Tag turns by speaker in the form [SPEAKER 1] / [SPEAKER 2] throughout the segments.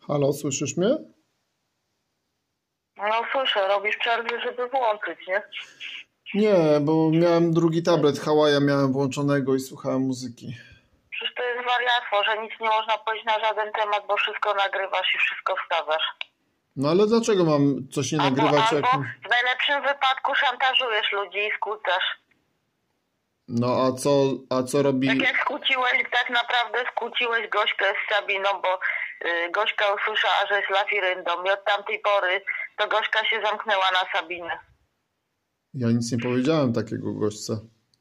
[SPEAKER 1] Halo, słyszysz mnie?
[SPEAKER 2] No słyszę, robisz przerwy, żeby włączyć, nie?
[SPEAKER 1] Nie, bo miałem drugi tablet Hawaja, miałem włączonego i słuchałem muzyki.
[SPEAKER 2] Przecież to jest wariactwo, że nic nie można powiedzieć na żaden temat, bo wszystko nagrywasz i wszystko wstawiasz.
[SPEAKER 1] No ale dlaczego mam coś nie nagrywać?
[SPEAKER 2] Albo w najlepszym wypadku szantażujesz ludzi i skłócasz.
[SPEAKER 1] No a co robi...
[SPEAKER 2] Tak jak tak naprawdę skłóciłeś Gośkę z Sabiną, bo Gośka usłyszała, że jest lafiryndą i od tamtej pory to Gośka się zamknęła na Sabinę.
[SPEAKER 1] Ja nic nie powiedziałem takiego gościa.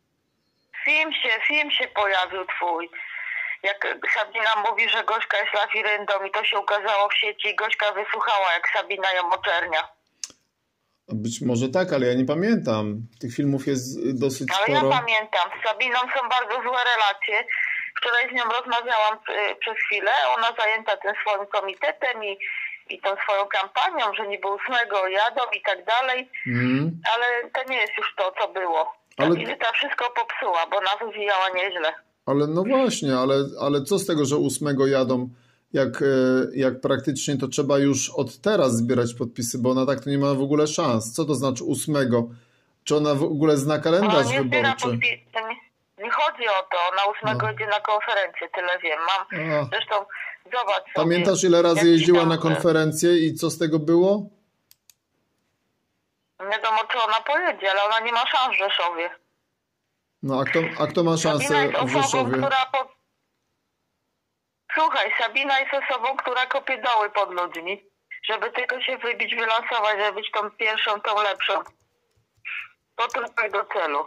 [SPEAKER 2] Film się pojawił twój. Jak Sabina mówi, że Gośka jest lafiryndą i to się ukazało w sieci i Gośka wysłuchała, jak Sabina ją oczernia.
[SPEAKER 1] Być może tak, ale ja nie pamiętam. Tych filmów jest dosyć sporo.
[SPEAKER 2] Ale ja pamiętam. Z Sabiną są bardzo złe relacje. Wczoraj z nią rozmawiałam przez chwilę. Ona zajęta tym swoim komitetem i tą swoją kampanią, że niby 8 jadą i tak dalej. Ale to nie jest już to, co było. Sabina wszystko popsuła, bo ona wywijała nieźle.
[SPEAKER 1] Ale no właśnie, ale co z tego, że 8 jadą, jak praktycznie to trzeba już od teraz zbierać podpisy, bo ona tak to nie ma w ogóle szans. Co to znaczy 8? Czy ona w ogóle zna kalendarz wyborczy?
[SPEAKER 2] Nie chodzi o to, na 8 idzie na konferencję, tyle wiem. Zresztą zobacz sobie.
[SPEAKER 1] Pamiętasz, ile razy jeździła na konferencję i co z tego było?
[SPEAKER 2] Nie wiadomo, czy ona pojedzie, ale ona nie ma szans w Rzeszowie.
[SPEAKER 1] No a kto ma szansę w Rzeszowie?
[SPEAKER 2] Słuchaj, Sabina jest osobą, która kopie doły pod ludźmi, żeby tylko się wybić, wylansować, żeby być tą pierwszą, tą lepszą. To tylko do celu.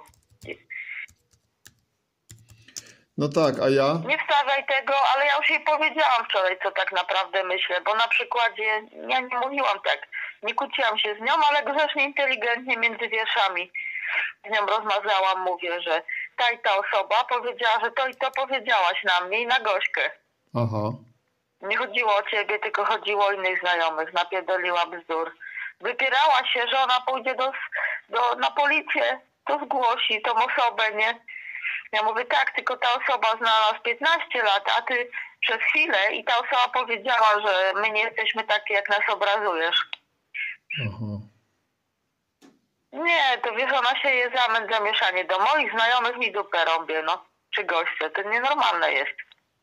[SPEAKER 1] No tak, a ja?
[SPEAKER 2] Nie wstawiaj tego, ale ja już jej powiedziałam wczoraj, co tak naprawdę myślę, bo na przykładzie, ja nie mówiłam tak, nie kłóciłam się z nią, ale grzecznie, inteligentnie między wierszami z nią rozmawiałam, mówię, że ta i ta osoba powiedziała, że to i to powiedziałaś na mnie i na Gośkę.
[SPEAKER 1] Aha.
[SPEAKER 2] Nie chodziło o ciebie, tylko chodziło o innych znajomych. Napierdoliła bzdur. Wypierała się, że ona pójdzie na policję, to zgłosi tą osobę, nie? Ja mówię, tak, tylko ta osoba zna nas 15 lat, a ty przez chwilę i ta osoba powiedziała, że my nie jesteśmy takie, jak nas obrazujesz.
[SPEAKER 1] Aha.
[SPEAKER 2] Nie, to wiesz, ona się je zamęt, zamieszanie. Do moich znajomych mi dupę robię, no. Czy goście, to nienormalne jest.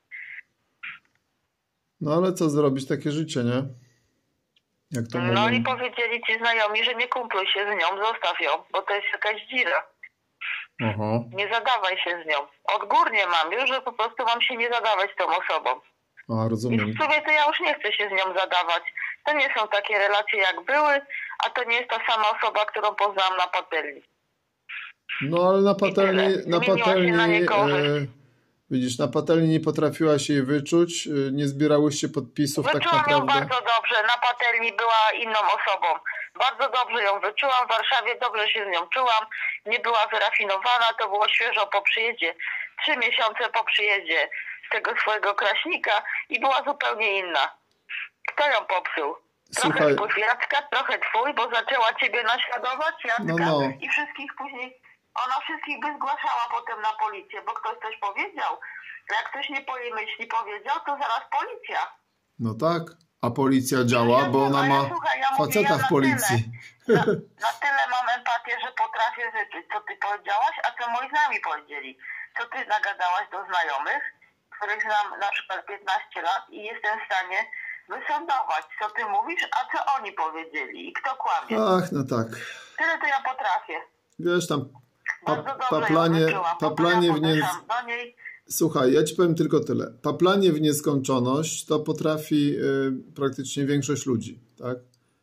[SPEAKER 1] No ale co zrobić, takie życie, nie? Jak to mówią?
[SPEAKER 2] No i powiedzieli ci znajomi, że nie kumpluj się z nią, zostaw ją, bo to jest jakaś dzira.
[SPEAKER 1] Aha.
[SPEAKER 2] Nie zadawaj się z nią. Odgórnie mam już, że po prostu mam się nie zadawać z tą osobą.
[SPEAKER 1] A, rozumiem.
[SPEAKER 2] I w sumie to ja już nie chcę się z nią zadawać. To nie są takie relacje jak były, a to nie jest ta sama osoba, którą poznałam na patelni.
[SPEAKER 1] No ale widzisz, na patelni nie potrafiłaś jej wyczuć, nie zbierałyście podpisów tak naprawdę.
[SPEAKER 2] Wyczułam ją bardzo dobrze, na patelni była inną osobą. Bardzo dobrze ją wyczułam, w Warszawie dobrze się z nią czułam, nie była wyrafinowana, to było świeżo po przyjeździe, 3 miesiące po przyjeździe z tego swojego Kraśnika i była zupełnie inna. Kto ją popsuł? Trochę wpływ Jacka, trochę twój, bo zaczęła ciebie naśladować, Jacka, i wszystkich później, ona wszystkich by zgłaszała potem na policję, bo ktoś coś powiedział. Jak ktoś nie po jej myśli powiedział, to zaraz policja.
[SPEAKER 1] No tak, a policja działa, bo ona ma faceta w policji.
[SPEAKER 2] Na tyle mam empatię, że potrafię wyczuć, co ty powiedziałaś, a co moi znajomi powiedzieli. Co ty nagadałaś do znajomych, których znam na przykład 15 lat i jestem w stanie wysądować, co ty mówisz, a co oni powiedzieli i kto kłamie.
[SPEAKER 1] Ach, no tak.
[SPEAKER 2] Tyle to ja potrafię.
[SPEAKER 1] Wiesz tam,
[SPEAKER 2] paplanie w nie...
[SPEAKER 1] Słuchaj, ja ci powiem tylko tyle. Paplanie w nieskończoność to potrafi praktycznie większość ludzi, tak?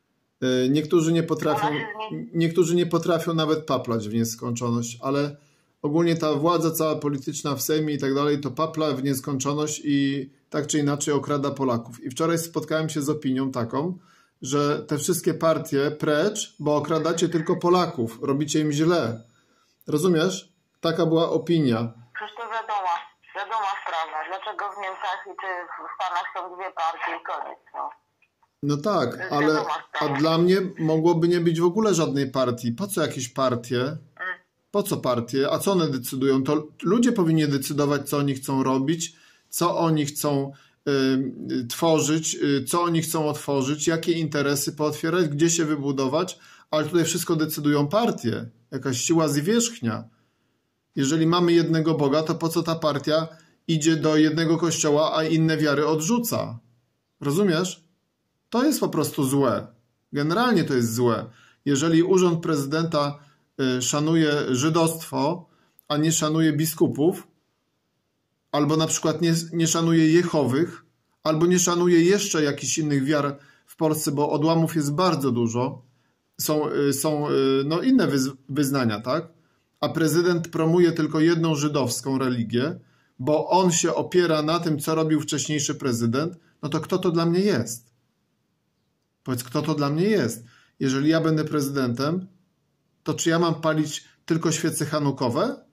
[SPEAKER 1] Niektórzy nie potrafią nawet paplać w nieskończoność, ale ogólnie ta władza cała polityczna w Sejmie i tak dalej to papla w nieskończoność i tak czy inaczej okrada Polaków. I wczoraj spotkałem się z opinią taką, że te wszystkie partie precz, bo okradacie tylko Polaków, robicie im źle. Rozumiesz? Taka była opinia.
[SPEAKER 2] Przecież to wiadoma sprawa. Dlaczego w Niemczech czy w Stanach są 2 partie i koniec, no.
[SPEAKER 1] No tak, ale a dla mnie mogłoby nie być w ogóle żadnej partii. Po co jakieś partie? Po co partie? A co one decydują? To ludzie powinni decydować, co oni chcą robić, co oni chcą tworzyć, co oni chcą otworzyć, jakie interesy pootwierać, gdzie się wybudować, ale tutaj wszystko decydują partie, jakaś siła zwierzchnia. Jeżeli mamy jednego Boga, to po co ta partia idzie do jednego kościoła, a inne wiary odrzuca? Rozumiesz? To jest po prostu złe. Generalnie to jest złe. Jeżeli urząd prezydenta szanuje żydostwo, a nie szanuje biskupów, albo na przykład nie szanuje Jehowych, albo nie szanuje jeszcze jakichś innych wiar w Polsce, bo odłamów jest bardzo dużo, są no, inne wyznania, tak? A prezydent promuje tylko jedną żydowską religię, bo on się opiera na tym, co robił wcześniejszy prezydent, no to kto to dla mnie jest? Powiedz, kto to dla mnie jest? Jeżeli ja będę prezydentem, to czy ja mam palić tylko świece chanukowe?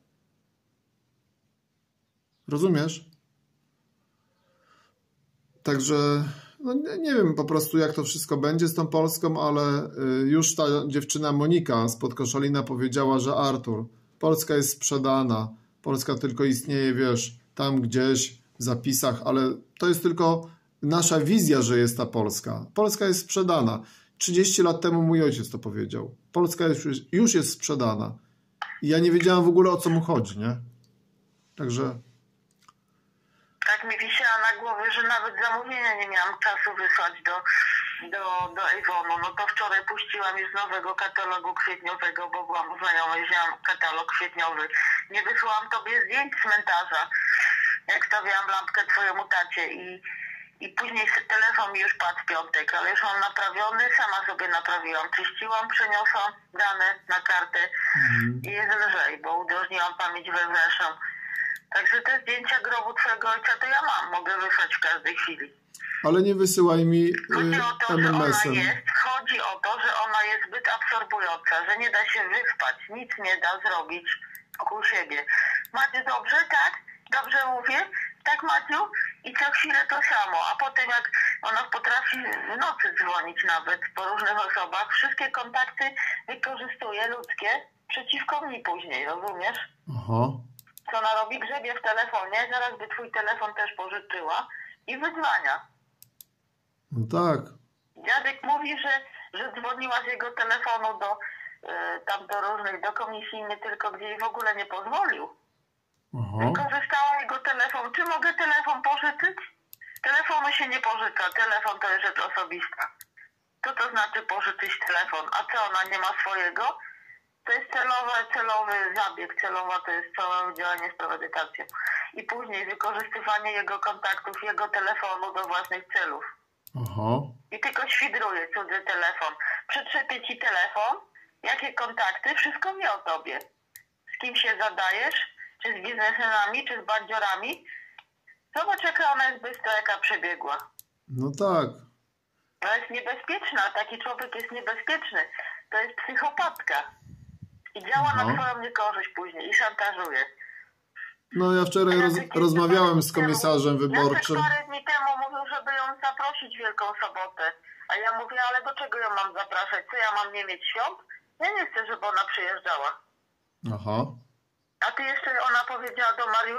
[SPEAKER 1] Rozumiesz? Także no nie wiem po prostu, jak to wszystko będzie z tą Polską, ale już ta dziewczyna Monika spod Koszalina powiedziała, że Artur, Polska jest sprzedana. Polska tylko istnieje, wiesz, tam gdzieś w zapisach, ale to jest tylko nasza wizja, że jest ta Polska. Polska jest sprzedana. 30 lat temu mój ojciec to powiedział. Polska już jest sprzedana. I ja nie wiedziałam w ogóle, o co mu chodzi, nie? Także...
[SPEAKER 2] Tak mi wisiała na głowie, że nawet zamówienia nie miałam czasu wysłać do Avonu. No to wczoraj puściłam już nowego katalogu kwietniowego, bo byłam u znajomej, wzięłam katalog kwietniowy. Nie wysłałam tobie zdjęć cmentarza, jak stawiałam lampkę twojemu tacie i później telefon mi już padł w piątek, ale już mam naprawiony, sama sobie naprawiłam. Czyściłam, przeniosłam dane na kartę i jest lżej, bo udrożniłam pamięć wewnętrzną. Także te zdjęcia grobu twojego ojca to ja mam, mogę wysłać w każdej chwili.
[SPEAKER 1] Ale nie wysyłaj mi
[SPEAKER 2] MMS-em. Chodzi o to, że ona jest zbyt absorbująca, że nie da się wyspać, nic nie da zrobić wokół siebie. Macie dobrze, tak? Dobrze mówię? Tak, Maciu? I co chwilę to samo, a potem jak ona potrafi w nocy dzwonić nawet po różnych osobach, wszystkie kontakty wykorzystuje ludzkie przeciwko mnie później, rozumiesz?
[SPEAKER 1] Aha.
[SPEAKER 2] Co ona robi? Grzebie w telefonie, zaraz by twój telefon też pożyczyła i wyzwania.
[SPEAKER 1] No tak.
[SPEAKER 2] Dziadek mówi, że dzwoniła z jego telefonu tam do różnych, do komisji, tylko gdzie jej w ogóle nie pozwolił.
[SPEAKER 1] Aha.
[SPEAKER 2] Wykorzystała jego telefon. Czy mogę telefon pożyczyć? Telefonu się nie pożycza. Telefon to jest rzecz osobista. Co to znaczy pożyczyć telefon? A co, ona nie ma swojego? To jest celowy zabieg. Celowa to jest całe działanie z premedytacją. I później wykorzystywanie jego kontaktów, jego telefonu do własnych celów.
[SPEAKER 1] Aha.
[SPEAKER 2] I tylko świdruje cudzy telefon. Przetrzepie ci telefon, jakie kontakty, wszystko wie o tobie. Z kim się zadajesz, czy z biznesmenami, czy z bandziorami. Zobacz, jaka ona jest bystra, jaka przebiegła.
[SPEAKER 1] No tak.
[SPEAKER 2] Ona jest niebezpieczna, taki człowiek jest niebezpieczny. To jest psychopatka. I działa na twoją niekorzyść później i szantażuje.
[SPEAKER 1] No ja wczoraj rozmawiałem z komisarzem wyborczym.
[SPEAKER 2] Jacek parę dni temu mówił, żeby ją zaprosić Wielką Sobotę. A ja mówię, ale do czego ją mam zapraszać? Co, ja mam nie mieć świąt? Ja nie chcę, żeby ona przyjeżdżała.
[SPEAKER 1] Aha.
[SPEAKER 2] A ty jeszcze, ona powiedziała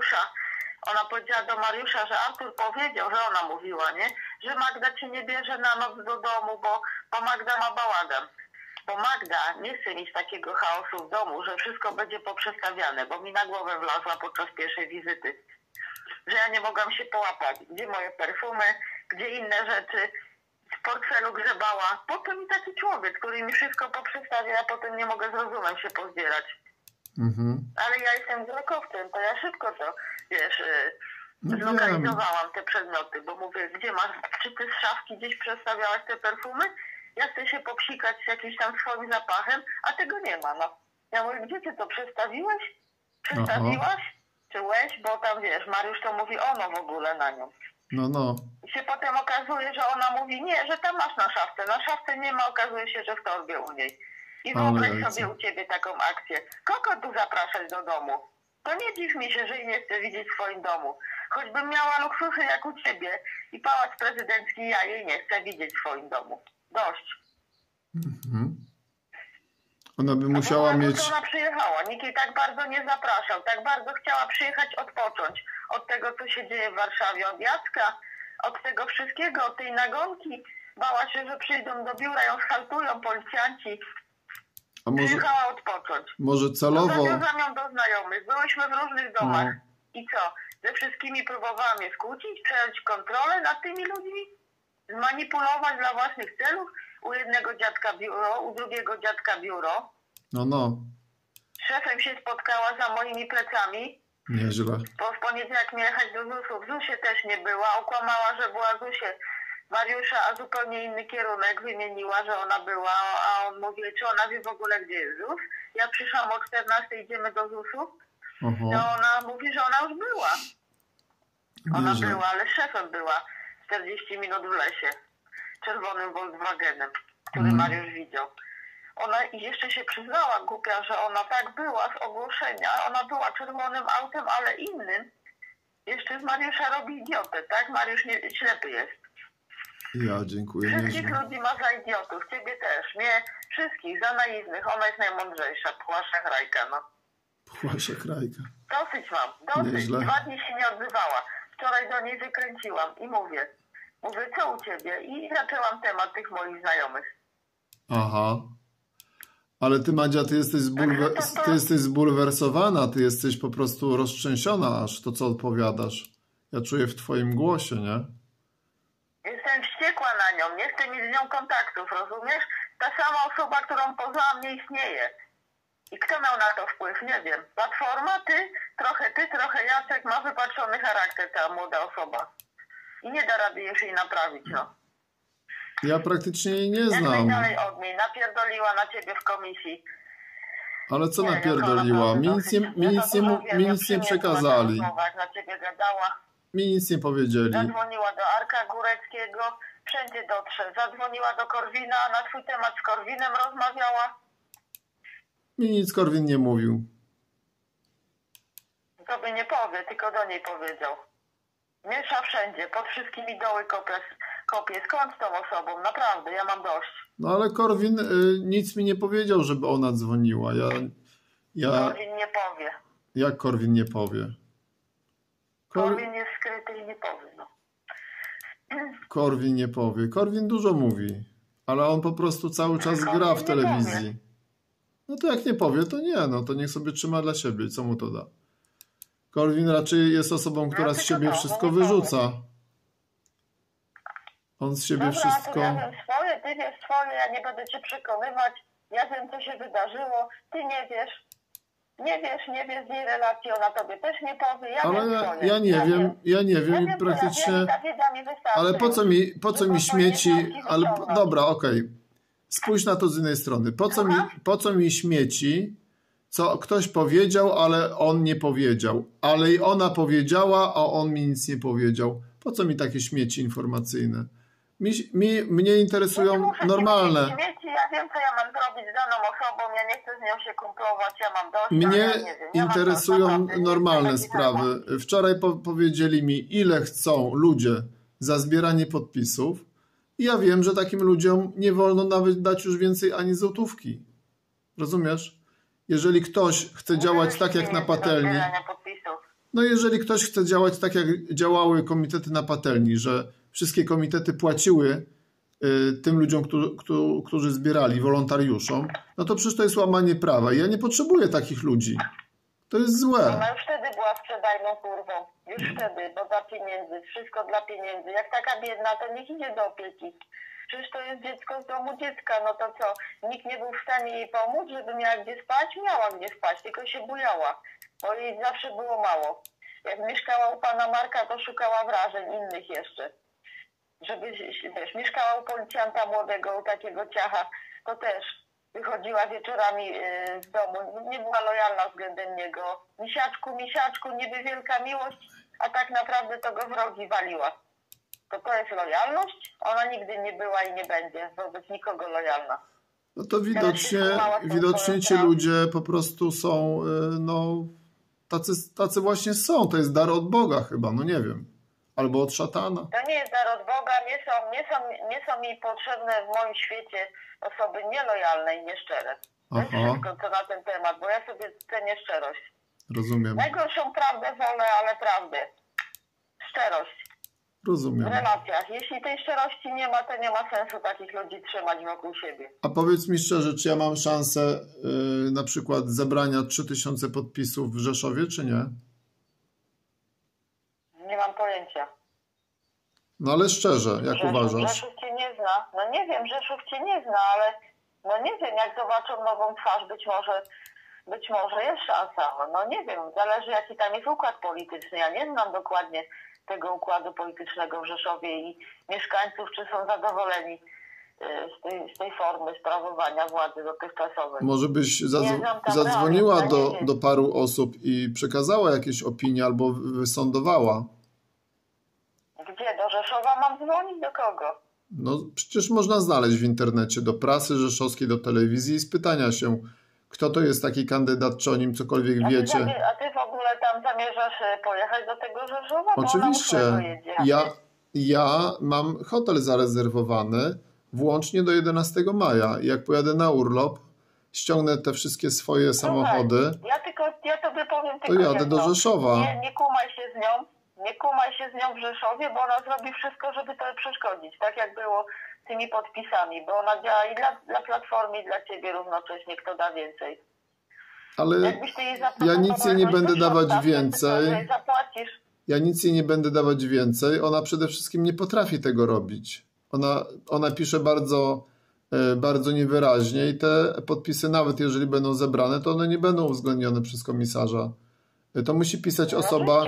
[SPEAKER 2] do Mariusza, że Artur powiedział, że ona mówiła, nie? Że Magda cię nie bierze na noc do domu, bo Magda ma bałagan. Bo Magda nie chce mieć takiego chaosu w domu, że wszystko będzie poprzestawiane, bo mi na głowę wlazła podczas pierwszej wizyty. Że ja nie mogłam się połapać. Gdzie moje perfumy, gdzie inne rzeczy. W portfelu grzebała. Po co mi taki człowiek, który mi wszystko poprzestawia, a potem nie mogę z rozumem się pozbierać. Ale ja jestem wzrokowcem, to ja szybko to, wiesz, zlokalizowałam te przedmioty, bo mówię, gdzie masz, czy ty z szafki gdzieś przestawiałaś te perfumy? Ja chcę się popsikać z jakimś tam swoim zapachem, a tego nie ma, no. Ja mówię, gdzie ty to przestawiłeś? Przestawiłaś? Czy łeś? Bo tam, wiesz, Mariusz to mówi ono w ogóle na nią.
[SPEAKER 1] No.
[SPEAKER 2] I się potem okazuje, że ona mówi, nie, że tam masz na szafce. Na szafce nie ma, okazuje się, że w torbie u niej. I wyobraź sobie u ciebie taką akcję. Kogo tu zapraszać do domu? To nie dziw mi się, że jej nie chcę widzieć w swoim domu. Choćbym miała luksusy jak u ciebie i pałac prezydencki, ja jej nie chcę widzieć w swoim domu. Dość.
[SPEAKER 1] Ona by musiała mieć...
[SPEAKER 2] Ona przyjechała, nikt jej tak bardzo nie zapraszał, tak bardzo chciała przyjechać odpocząć od tego, co się dzieje w Warszawie, od Jacka, od tego wszystkiego, od tej nagonki. Bała się, że przyjdą do biura, ją schaltują policjanci.
[SPEAKER 1] A może,
[SPEAKER 2] Przyjechała odpocząć.
[SPEAKER 1] może celowo...
[SPEAKER 2] Zawiązałam ją do znajomych. Byłyśmy w różnych domach. I co? Ze wszystkimi próbowałam je skłócić, przejąć kontrolę nad tymi ludźmi, zmanipulować dla własnych celów. U jednego dziadka biuro, u drugiego dziadka biuro.
[SPEAKER 1] No.
[SPEAKER 2] Z szefem się spotkała za moimi plecami.
[SPEAKER 1] Nieźle.
[SPEAKER 2] Bo w poniedziałek miała jechać do ZUS-u. W ZUS-ie też nie była. Okłamała, że była w ZUS-ie Mariusza, a zupełnie inny kierunek wymieniła, że ona była. A on mówi, czy ona wie w ogóle, gdzie jest ZUS. Ja przyszłam o 14, idziemy do ZUS-u. No ona mówi, że ona już była. Ona była, ale z szefem była 40 minut w lesie. Czerwonym Volkswagenem, który Mariusz widział. Ona jeszcze się przyznała, głupia, że ona tak była z ogłoszenia. Ona była czerwonym autem, ale innym. Jeszcze z Mariusza robi idiotę, tak? Mariusz ślepy jest.
[SPEAKER 1] Ja dziękuję.
[SPEAKER 2] Wszystkich ludzi ma za idiotów. Ciebie też. Mnie wszystkich za naiwnych. Ona jest najmądrzejsza. Pchłasza chrajka, no.
[SPEAKER 1] Pchłasza chrajka.
[SPEAKER 2] Dosyć mam. Dosyć.
[SPEAKER 1] Nieźle.
[SPEAKER 2] 2 dni się nie odzywała. Wczoraj do niej wykręciłam i mówię, co u ciebie? I zaczęłam temat tych moich znajomych.
[SPEAKER 1] Aha. Ale ty, Madzia, ty jesteś zbulwersowana, ty jesteś po prostu roztrzęsiona aż to, co odpowiadasz. Ja czuję w twoim głosie, nie?
[SPEAKER 2] Jestem wściekła na nią, nie chcę mieć z nią kontaktów, rozumiesz? Ta sama osoba, którą poznałam, nie istnieje. I kto miał na to wpływ? Nie wiem. Platforma, ty, trochę Jacek, ma wypaczony charakter ta młoda osoba. I nie da rady już jej naprawić, no.
[SPEAKER 1] Ja praktycznie jej nie
[SPEAKER 2] Jak
[SPEAKER 1] znam.
[SPEAKER 2] najdalej od niej, napierdoliła na ciebie w komisji.
[SPEAKER 1] Ale co napierdoliła? Mi nic nie przekazali.
[SPEAKER 2] Na ciebie gadała.
[SPEAKER 1] Mi nic nie powiedzieli.
[SPEAKER 2] Zadzwoniła do Arka Góreckiego, wszędzie dotrze. Zadzwoniła do Korwina, na twój temat z Korwinem rozmawiała.
[SPEAKER 1] Mi nic Korwin nie mówił.
[SPEAKER 2] Tobie nie powie, tylko do niej powiedział. Miesza wszędzie, pod wszystkimi doły kopie. Skąd z tą osobą? Naprawdę, ja mam dość.
[SPEAKER 1] No ale Korwin nic mi nie powiedział, żeby ona dzwoniła.
[SPEAKER 2] Korwin nie powie.
[SPEAKER 1] Jak Korwin nie powie?
[SPEAKER 2] Korwin jest skryty i nie powie, no.
[SPEAKER 1] Korwin nie powie. Korwin dużo mówi, ale on po prostu cały czas gra w telewizji. No to jak nie powie, to nie, no to niech sobie trzyma dla siebie. Co mu to da? Korwin raczej jest osobą, która z siebie wszystko wyrzuca. On z siebie wszystko...
[SPEAKER 2] To ja wiem swoje, ty wiesz swoje, ja nie będę cię przekonywać. Ja wiem, co się wydarzyło, ty nie wiesz. Nie wiesz z jej relacji, ona tobie też nie powie.
[SPEAKER 1] Ale ja nie wiem i praktycznie... Ale po co mi śmieci... Ale dobra, okej. Spójrz na to z innej strony. Po co mi śmieci, co ktoś powiedział, ale on nie powiedział. Ale i ona powiedziała, a on mi nic nie powiedział. Po co mi takie śmieci informacyjne? Mnie interesują normalne.
[SPEAKER 2] Ja wiem, co ja mam zrobić z daną osobą, ja nie chcę z nią się kumplować, ja mam dość.
[SPEAKER 1] Mnie interesują normalne sprawy. Wczoraj powiedzieli mi, ile chcą ludzie za zbieranie podpisów. I ja wiem, że takim ludziom nie wolno nawet dać już więcej ani złotówki. Rozumiesz? Jeżeli ktoś chce działać tak jak na patelni, no jeżeli ktoś chce działać tak jak działały komitety na patelni, że wszystkie komitety płaciły tym ludziom, którzy zbierali, wolontariuszom, no to przecież to jest łamanie prawa. I ja nie potrzebuję takich ludzi. To jest złe.
[SPEAKER 2] Ona już wtedy była sprzedajną kurwą. Już wtedy, bo dla pieniędzy. Wszystko dla pieniędzy. Jak taka biedna, to niech idzie do opieki. Przecież to jest dziecko z domu dziecka. No to co? Nikt nie był w stanie jej pomóc, żeby miała gdzie spać? Miała gdzie spać, tylko się bujała. Bo jej zawsze było mało. Jak mieszkała u pana Marka, to szukała wrażeń innych jeszcze. Żeby, wiesz, mieszkała u policjanta młodego, u takiego ciacha, to też wychodziła wieczorami z domu, nie była lojalna względem niego. Misiaczku, niby wielka miłość, a tak naprawdę to go wrogi waliła. To jest lojalność? Ona nigdy nie była i nie będzie wobec nikogo lojalna.
[SPEAKER 1] No to widocznie ci ludzie po prostu są, no, tacy właśnie są. To jest dar od Boga chyba, no nie wiem. Albo od szatana.
[SPEAKER 2] To nie jest dar od Boga, nie są mi potrzebne w moim świecie osoby nielojalne i nieszczere. To jest wszystko, co na ten temat, bo ja sobie cenię szczerość.
[SPEAKER 1] Rozumiem.
[SPEAKER 2] Najgorszą prawdę wolę, ale prawdę. Szczerość.
[SPEAKER 1] Rozumiem.
[SPEAKER 2] W relacjach. Jeśli tej szczerości nie ma, to nie ma sensu takich ludzi trzymać wokół siebie.
[SPEAKER 1] A powiedz mi szczerze, czy ja mam szansę na przykład zebrania 3000 podpisów w Rzeszowie, czy nie?
[SPEAKER 2] Nie mam pojęcia.
[SPEAKER 1] No ale szczerze, jak uważasz?
[SPEAKER 2] Rzeszów cię nie zna. No nie wiem, Rzeszów cię nie zna, ale no nie wiem, jak zobaczą nową twarz, być może jest szansa. No nie wiem, zależy jaki tam jest układ polityczny. Ja nie znam dokładnie tego układu politycznego w Rzeszowie i mieszkańców, czy są zadowoleni z tej formy sprawowania władzy dotychczasowej.
[SPEAKER 1] Może byś zadzwoniła do paru osób i przekazała jakieś opinie albo wysądowała.
[SPEAKER 2] Gdzie? Do Rzeszowa mam dzwonić? Do kogo?
[SPEAKER 1] No przecież można znaleźć w internecie, do prasy rzeszowskiej, do telewizji i z pytania się, kto to jest taki kandydat, czy o nim cokolwiek wiecie.
[SPEAKER 2] A ty w ogóle tam zamierzasz pojechać do tego Rzeszowa?
[SPEAKER 1] Oczywiście. Ja mam hotel zarezerwowany włącznie do 11 maja. Jak pojadę na urlop, ściągnę te wszystkie swoje samochody.
[SPEAKER 2] Ja tobie powiem
[SPEAKER 1] to jadę do Rzeszowa.
[SPEAKER 2] Nie kumaj się z nią. Nie kumaj się z nią w Rzeszowie, bo ona zrobi wszystko, żeby to przeszkodzić. Tak jak było z tymi podpisami, bo ona działa i dla Platformy, i dla ciebie równocześnie, kto da więcej.
[SPEAKER 1] Ale ja nic jej nie będę dawać więcej. Ja nic jej nie będę dawać więcej. Ona przede wszystkim nie potrafi tego robić. Ona pisze bardzo, bardzo niewyraźnie i te podpisy, nawet jeżeli będą zebrane, to one nie będą uwzględnione przez komisarza. To musi pisać osoba,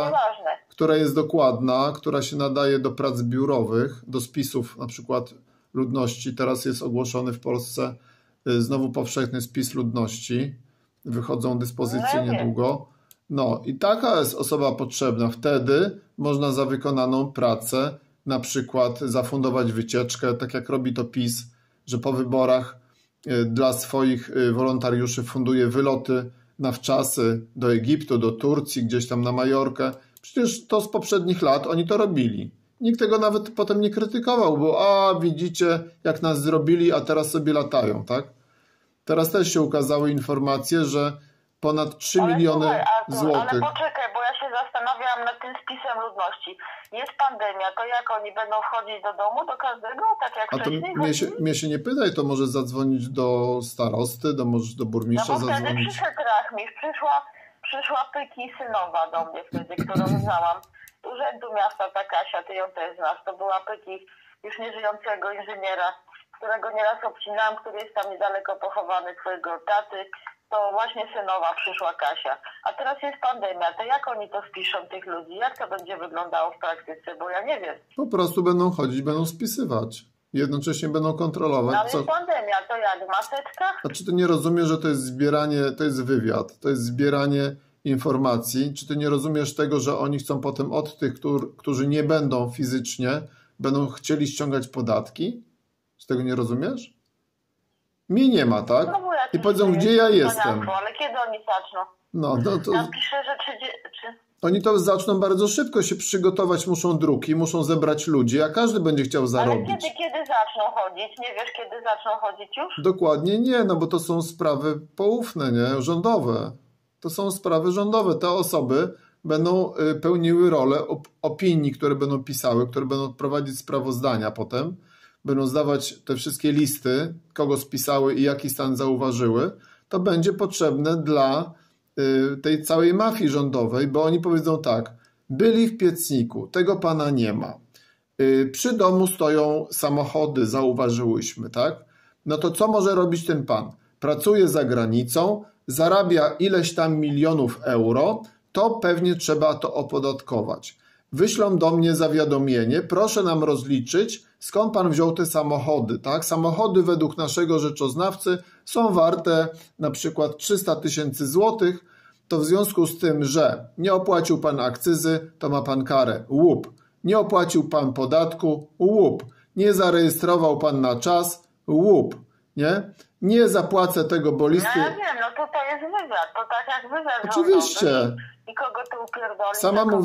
[SPEAKER 1] która jest dokładna, która się nadaje do prac biurowych, do spisów na przykład ludności. Teraz jest ogłoszony w Polsce znowu powszechny spis ludności. Wychodzą dyspozycje niedługo. No i taka jest osoba potrzebna. Wtedy można za wykonaną pracę na przykład zafundować wycieczkę, tak jak robi to PiS, że po wyborach dla swoich wolontariuszy funduje wyloty na wczasy do Egiptu, do Turcji, gdzieś tam na Majorkę. Przecież to z poprzednich lat oni to robili. Nikt tego nawet potem nie krytykował, bo widzicie jak nas zrobili, a teraz sobie latają, tak? Teraz też się ukazały informacje, że ponad 3 miliony złotych.
[SPEAKER 2] Ale poczekaj, bo ja się zastanawiałam nad tym spisem ludności. Jest pandemia, to jak oni będą wchodzić do domu, do każdego, tak jak wcześniej?
[SPEAKER 1] Mnie się nie pytaj, to może zadzwonić do starosty, może do burmistrza zadzwonić.
[SPEAKER 2] Wtedy przyszedł rachmistrz, przyszła Pyki Synowa do mnie wtedy, którą znałam. Z urzędu miasta ta Kasia, ty ją też znasz, to była Pyki już nieżyjącego inżyniera, którego nieraz obcinałam, który jest tam niedaleko pochowany, twojego taty. To właśnie Synowa przyszła Kasia. A teraz jest pandemia, to jak oni to spiszą tych ludzi? Jak to będzie wyglądało w praktyce? Bo ja nie wiem.
[SPEAKER 1] Po prostu będą chodzić, będą spisywać. Jednocześnie będą kontrolować.
[SPEAKER 2] Ale jest pandemia, to jak? W maseczkach?
[SPEAKER 1] A czy ty nie rozumiesz, że to jest zbieranie, to jest wywiad, to jest zbieranie informacji? Czy ty nie rozumiesz tego, że oni chcą potem od tych, którzy nie będą fizycznie, będą chcieli ściągać podatki? Czy tego nie rozumiesz? Mnie nie ma, tak?
[SPEAKER 2] No,
[SPEAKER 1] i powiedzą, gdzie ja jestem.
[SPEAKER 2] Ale kiedy oni zaczną?
[SPEAKER 1] No to...
[SPEAKER 2] Napiszę, że
[SPEAKER 1] Oni to zaczną bardzo szybko się przygotować, muszą druki, muszą zebrać ludzi, a każdy będzie chciał zarobić.
[SPEAKER 2] Ale kiedy zaczną chodzić? Nie wiesz, kiedy zaczną chodzić już?
[SPEAKER 1] Dokładnie nie, no bo to są sprawy poufne, nie? Rządowe. To są sprawy rządowe. Te osoby będą pełniły rolę opinii, które będą pisały, które będą prowadzić sprawozdania potem. Będą zdawać te wszystkie listy, kogo spisały i jaki stan zauważyły. To będzie potrzebne dla tej całej mafii rządowej, bo oni powiedzą tak, byli w Piecniku, tego pana nie ma. Przy domu stoją samochody, zauważyłyśmy, tak? No to co może robić ten pan? Pracuje za granicą, zarabia ileś tam milionów euro, to pewnie trzeba to opodatkować. Wyślą do mnie zawiadomienie, proszę nam rozliczyć, skąd pan wziął te samochody, tak? Samochody według naszego rzeczoznawcy są warte na przykład 300 000 złotych, to w związku z tym, że nie opłacił pan akcyzy, to ma pan karę, łup. Nie opłacił pan podatku, łup. Nie zarejestrował pan na czas, łup. Nie zapłacę tego, bo listy...
[SPEAKER 2] No ja wiem, no to jest wywiad, to tak jak wywiad.
[SPEAKER 1] Oczywiście.
[SPEAKER 2] I kogo ty upierdolisz?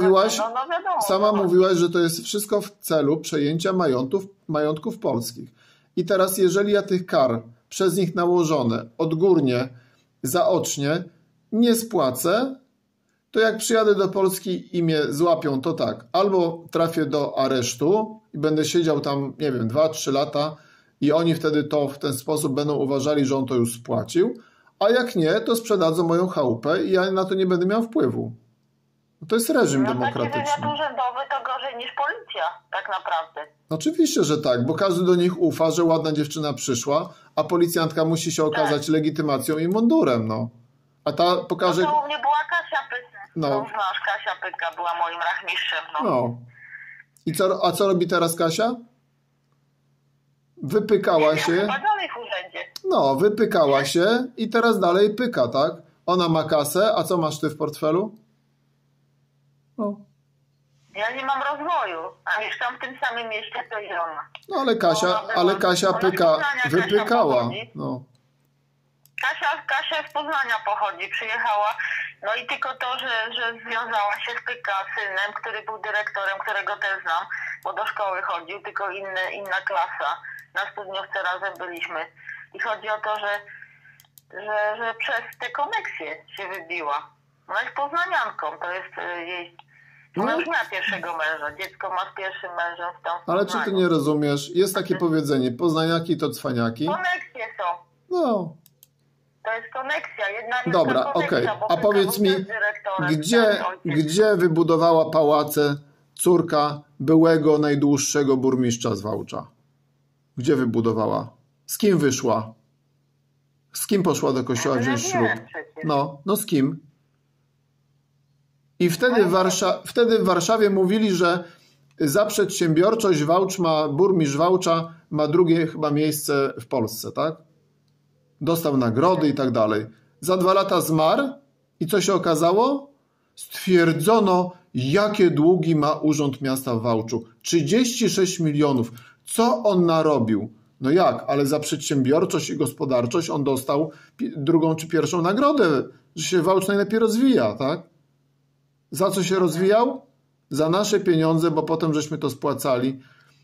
[SPEAKER 1] Sama mówiłaś, że to jest wszystko w celu przejęcia majątków polskich. I teraz, jeżeli ja tych kar przez nich nałożone odgórnie, zaocznie nie spłacę, to jak przyjadę do Polski i mnie złapią, to tak, albo trafię do aresztu i będę siedział tam, nie wiem, 2-3 lata i oni wtedy to w ten sposób będą uważali, że on to już spłacił, a jak nie, to sprzedadzą moją chałupę i ja na to nie będę miał wpływu. To jest reżim demokratyczny.
[SPEAKER 2] Taki wywiad urzędowy to gorzej niż policja, tak naprawdę.
[SPEAKER 1] Oczywiście, że tak, bo każdy do nich ufa, że ładna dziewczyna przyszła, a policjantka musi się okazać legitymacją i mundurem, no. A ta pokaże...
[SPEAKER 2] No to u mnie była Kasia Pyka.
[SPEAKER 1] No.
[SPEAKER 2] No, znasz, Kasia Pyka była moim rachmistrzem, no.
[SPEAKER 1] No. I co robi teraz Kasia? Wypykała się.
[SPEAKER 2] Chyba dalej w urzędzie.
[SPEAKER 1] No, wypykała się i teraz dalej pyka, tak? Ona ma kasę, a co masz ty w portfelu? No.
[SPEAKER 2] Ja nie mam rozwoju, a mieszkam w tym samym mieście, co i ona.
[SPEAKER 1] No ale Kasia Pyka wypykała. No.
[SPEAKER 2] Kasia z Poznania pochodzi, przyjechała, no i tylko to, że związała się z Pyka synem, który był dyrektorem, którego też znam, bo do szkoły chodził, tylko inna klasa. Na studniówce razem byliśmy. I chodzi o to, że przez te koneksje się wybiła. Ona jest poznanianką, to jest jej... Ona już miała pierwszego męża, dziecko ma z pierwszym mężem w tam.
[SPEAKER 1] Ale czy ty nie rozumiesz? Jest takie powiedzenie, poznaniaki to cwaniaki.
[SPEAKER 2] Koneksje są.
[SPEAKER 1] No.
[SPEAKER 2] To jest koneksja, jedna
[SPEAKER 1] dobra, okej. A powiedz mi, gdzie wybudowała pałace córka byłego najdłuższego burmistrza z Wałcza? Gdzie wybudowała? Z kim wyszła? Z kim poszła do kościoła wziąć ślub? No z kim? I wtedy w Warszawie mówili, że za przedsiębiorczość burmistrz Wałcza ma drugie chyba miejsce w Polsce, tak? Dostał nagrody i tak dalej. Za 2 lata zmarł i co się okazało? Stwierdzono, jakie długi ma Urząd Miasta w Wałczu. 36 milionów. Co on narobił? No jak? Ale za przedsiębiorczość i gospodarczość on dostał drugą czy pierwszą nagrodę, że się Wałcz najlepiej rozwija, tak? Za co się rozwijał? Za nasze pieniądze, bo potem żeśmy to spłacali.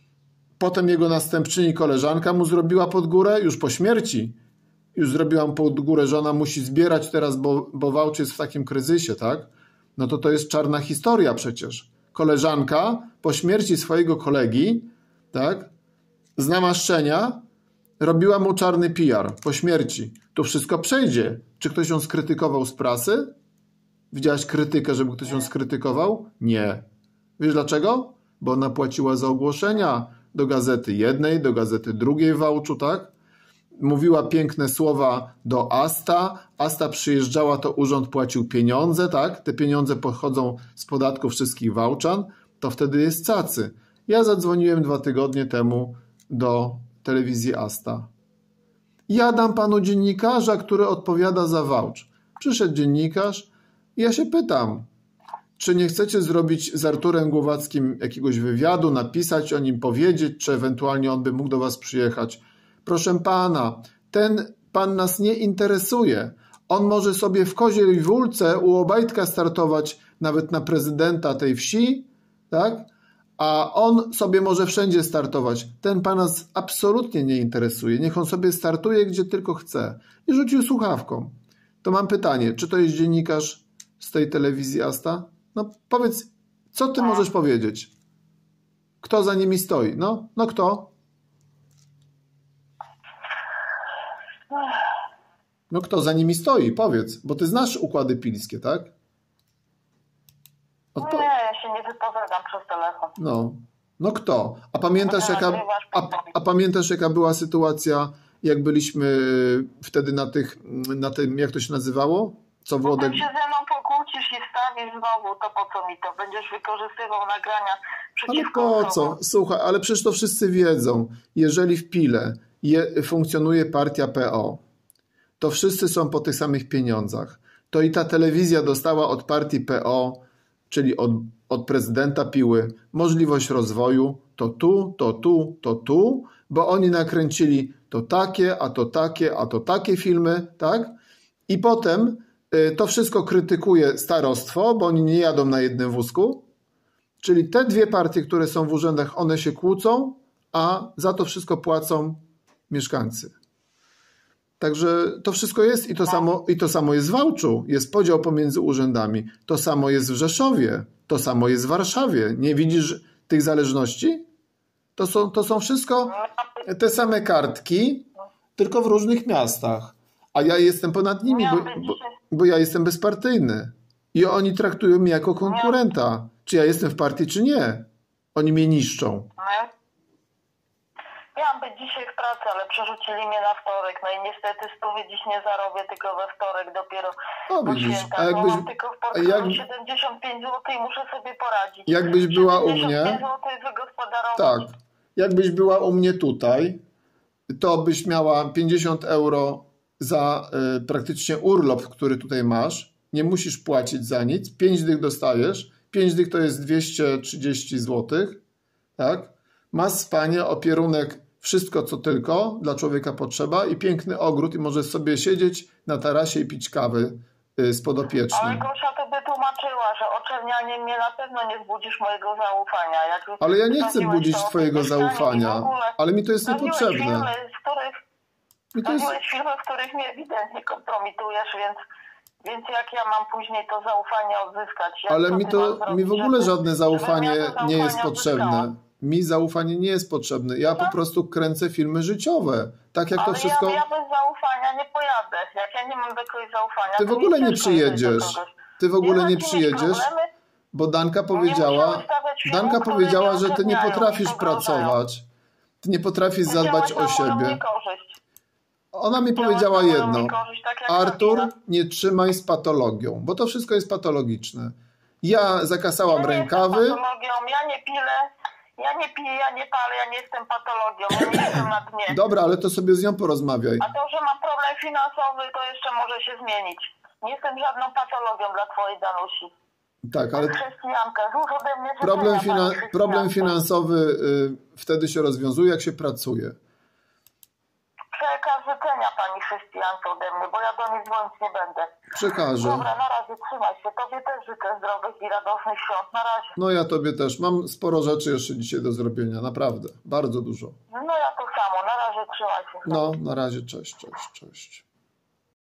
[SPEAKER 1] Potem jego następczyni koleżanka mu zrobiła pod górę, już po śmierci. Już zrobiłam pod górę, że ona musi zbierać teraz, bo Wałcz jest w takim kryzysie, tak? No to jest czarna historia przecież. Koleżanka po śmierci swojego kolegi, tak? Z namaszczenia robiła mu czarny PR po śmierci. To wszystko przejdzie. Czy ktoś ją skrytykował z prasy? Widziałaś krytykę, żeby ktoś ją skrytykował? Nie. Wiesz dlaczego? Bo ona płaciła za ogłoszenia do gazety jednej, do gazety drugiej w Wałczu, tak? Mówiła piękne słowa do Asta. Asta przyjeżdżała, to urząd płacił pieniądze, tak? Te pieniądze pochodzą z podatków wszystkich Wałczan. To wtedy jest cacy. Ja zadzwoniłem 2 tygodnie temu do telewizji Asta. Ja dam panu dziennikarza, który odpowiada za Wałcz. Przyszedł dziennikarz i ja się pytam, czy nie chcecie zrobić z Arturem Głowackim jakiegoś wywiadu, napisać o nim, powiedzieć, czy ewentualnie on by mógł do was przyjechać. Proszę pana, ten pan nas nie interesuje. On może sobie w Koziej Wólce u Obajtka startować nawet na prezydenta tej wsi, tak? A on sobie może wszędzie startować. Ten pan nas absolutnie nie interesuje. Niech on sobie startuje, gdzie tylko chce. I rzucił słuchawką. To mam pytanie, czy to jest dziennikarz z tej telewizji Asta? No powiedz, co ty możesz powiedzieć? Kto za nimi stoi? No kto? No kto za nimi stoi? Powiedz, bo ty znasz układy pilskie, tak?
[SPEAKER 2] Nie, ja się nie wypowiadam przez telefon.
[SPEAKER 1] No kto? A pamiętasz jaka była sytuacja, jak byliśmy wtedy na tym, jak to się nazywało? Co Włodek...
[SPEAKER 2] Potem się ze mną pokłócisz i wstawisz znowu, to po co mi to? Będziesz wykorzystywał nagrania przeciwko
[SPEAKER 1] Ale po co? Słuchaj, ale przecież to wszyscy wiedzą. Jeżeli w Pile funkcjonuje partia PO, to wszyscy są po tych samych pieniądzach. To i ta telewizja dostała od partii PO, czyli od prezydenta Piły, możliwość rozwoju, to tu, bo oni nakręcili to takie, a to takie, a to takie filmy, tak? I potem to wszystko krytykuje starostwo, bo oni nie jadą na jednym wózku. Czyli te 2 partie, które są w urzędach, one się kłócą, a za to wszystko płacą mieszkańcy. Także to wszystko jest i to samo jest w Wałczu. Jest podział pomiędzy urzędami. To samo jest w Rzeszowie. To samo jest w Warszawie. Nie widzisz tych zależności? To są wszystko te same kartki, tylko w różnych miastach. A ja jestem ponad nimi, bo ja jestem bezpartyjny. I oni traktują mnie jako konkurenta. Czy ja jestem w partii, czy nie. Oni mnie niszczą.
[SPEAKER 2] Miałam być dzisiaj w pracy, ale przerzucili mnie na wtorek. No i niestety 100 dziś nie zarobię, tylko we wtorek dopiero po świętach. Mam tylko w portfelu 75 zł i muszę sobie poradzić.
[SPEAKER 1] Jakbyś była u mnie...
[SPEAKER 2] 75 zł wygospodarować.
[SPEAKER 1] Tak. Jakbyś była u mnie tutaj, to byś miała 50 euro za praktycznie urlop, który tutaj masz. Nie musisz płacić za nic. 5 dych dostajesz. 5 dych to jest 230 zł. Tak? Masz spanie, opierunek, wszystko co tylko dla człowieka potrzeba i piękny ogród i możesz sobie siedzieć na tarasie i pić kawę z podopiecznym.
[SPEAKER 2] Ale Gosia to by tłumaczyła, że oczernianie mnie na pewno nie zbudzisz mojego zaufania.
[SPEAKER 1] Ale ja nie chcę budzić twojego zaufania, ale mi to jest niepotrzebne.
[SPEAKER 2] Robiłeś filmy, w których mnie ewidentnie kompromitujesz, więc jak ja mam później to zaufanie odzyskać?
[SPEAKER 1] Ale mi w ogóle żadne zaufanie nie jest potrzebne. Mi zaufanie nie jest potrzebne. Ja po prostu kręcę filmy życiowe. Tak jak to wszystko...
[SPEAKER 2] ja bez zaufania nie pojadę. Jak ja nie mam takiego zaufania...
[SPEAKER 1] Ty w ogóle nie przyjedziesz. Ty w ogóle nie przyjedziesz, bo Danka powiedziała, że ty nie potrafisz pracować. Ty nie potrafisz zadbać o siebie. Ona mi powiedziała jedno. Artur, nie trzymaj z patologią, bo to wszystko jest patologiczne. Ja zakasałam rękawy.
[SPEAKER 2] Ja nie piję, ja nie palę, ja nie jestem patologią, ja nie jestem na dnie.
[SPEAKER 1] Dobra, ale to sobie z nią porozmawiaj.
[SPEAKER 2] A to, że mam problem finansowy, to jeszcze może się zmienić. Nie jestem żadną patologią dla twojej Danusi.
[SPEAKER 1] Tak, ale
[SPEAKER 2] chrześcijanka, złóż ode mnie
[SPEAKER 1] problem finansowy wtedy się rozwiązuje, jak się pracuje.
[SPEAKER 2] Przekaz życzenia pani chrześcijanko ode mnie, bo ja do niej dzwonić nie będę.
[SPEAKER 1] Przekażę.
[SPEAKER 2] Dobra, na razie, trzymaj się. Tobie też życzę zdrowych i radosnych świąt. Na razie.
[SPEAKER 1] No ja tobie też. Mam sporo rzeczy jeszcze dzisiaj do zrobienia. Naprawdę. Bardzo dużo.
[SPEAKER 2] No ja to samo. Na razie, trzymaj się.
[SPEAKER 1] No, na razie. Cześć.